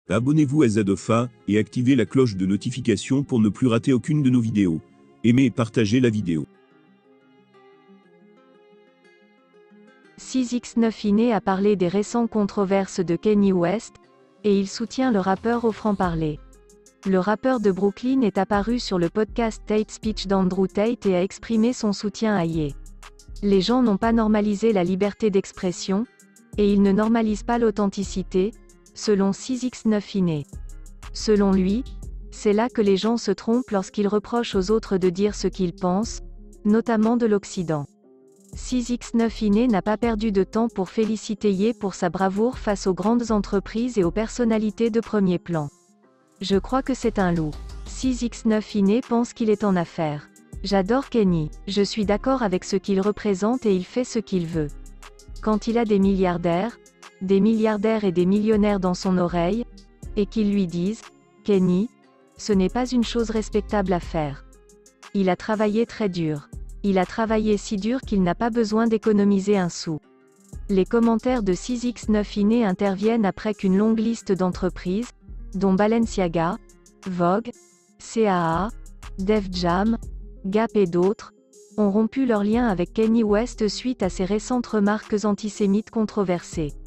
Abonnez-vous à Zadofa et activez la cloche de notification pour ne plus rater aucune de nos vidéos. Aimez et partagez la vidéo. 6ix9ine a parlé des récentes controverses de Kanye West, et il soutient le rappeur au franc-parler. Le rappeur de Brooklyn est apparu sur le podcast Tate Speech d'Andrew Tate et a exprimé son soutien à Ye. Les gens n'ont pas normalisé la liberté d'expression, et ils ne normalisent pas l'authenticité, selon 6ix9ine. Selon lui, c'est là que les gens se trompent lorsqu'ils reprochent aux autres de dire ce qu'ils pensent, notamment de l'Occident. 6ix9ine n'a pas perdu de temps pour féliciter Ye pour sa bravoure face aux grandes entreprises et aux personnalités de premier plan. Je crois que c'est un loup. 6ix9ine pense qu'il est en affaire. J'adore Kanye, je suis d'accord avec ce qu'il représente et il fait ce qu'il veut. Quand il a des milliardaires et des millionnaires dans son oreille, et qu'ils lui disent « Kanye, ce n'est pas une chose respectable à faire. Il a travaillé très dur. Il a travaillé si dur qu'il n'a pas besoin d'économiser un sou. » Les commentaires de 6ix9ine interviennent après qu'une longue liste d'entreprises, dont Balenciaga, Vogue, CAA, Def Jam, Gap et d'autres, ont rompu leur lien avec Kanye West suite à ses récentes remarques antisémites controversées.